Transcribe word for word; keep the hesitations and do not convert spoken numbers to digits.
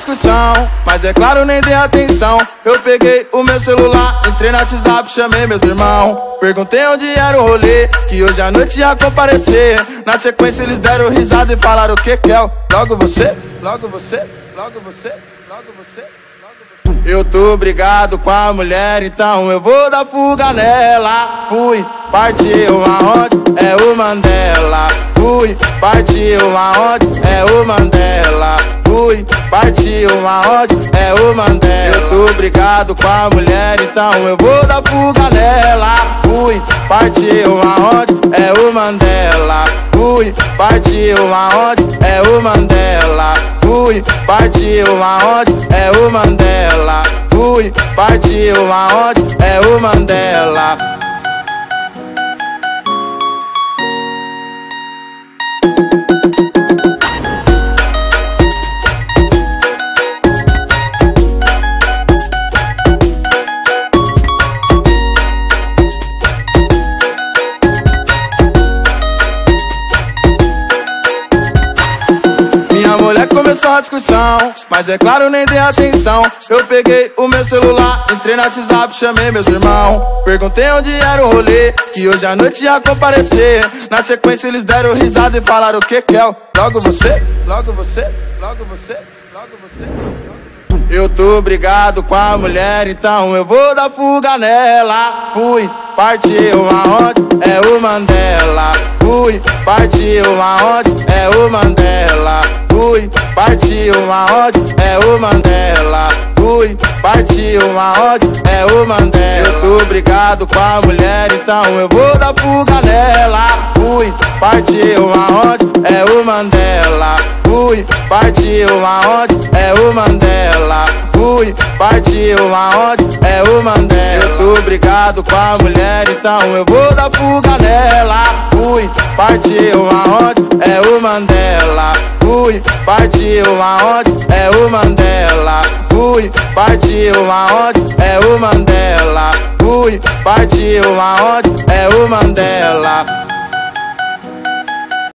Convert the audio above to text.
discussão, mas é claro, nem dei atenção. Eu peguei o meu celular, entrei no WhatsApp, chamei meus irmãos. Perguntei onde era o rolê, que hoje à noite ia comparecer. Na sequência eles deram risada e falaram: o que que é? Logo você, logo você, logo você, logo você, logo você. Eu tô brigado com a mulher, então eu vou dar fuga nela. Fui, partiu aonde? É o Mandela. Fui, partiu aonde? É o Mandela. Fui, partiu aonde? É o Mandela. Eu tô brigado com a mulher, então eu vou dar fuga nela. Fui, partiu aonde? É o Mandela. Fui, partiu aonde? É o Mandela. Fui, partiu aonde? É o Mandela. Fui, partiu aonde? É o Mandela. Minha mulher começou a discussão, mas é claro, nem dei atenção. Eu peguei o meu celular, entrei no WhatsApp, chamei meus irmãos. Perguntei onde era o rolê, que hoje à noite ia comparecer. Na sequência eles deram risada e falaram: o que que é? Logo você, logo você, logo você, logo você, logo você. Eu tô brigado com a mulher, então eu vou dar fuga nela. Fui, partiu aonde? É o Mandela. Fui, partiu aonde? É o Mandela. Fui, partiu aonde? É o Mandela. Fui, partiu aonde? É o Mandela. Eu tô brigado com a mulher, então eu vou dar fuga nela. Fui, partiu aonde? É o Mandela. Fui, partiu aonde? É o Mandela. Fui, partiu aonde? É o Mandela. Eu tô brigado com a mulher, então eu vou dar fuga nela. Fui, partiu aonde? É o Mandela. Fui, partiu aonde? É o Mandela. Fui, partiu aonde? É o Mandela. Fui, partiu aonde? É o Mandela.